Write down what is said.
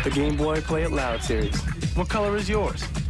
The Game Boy Play It Loud series. What color is yours?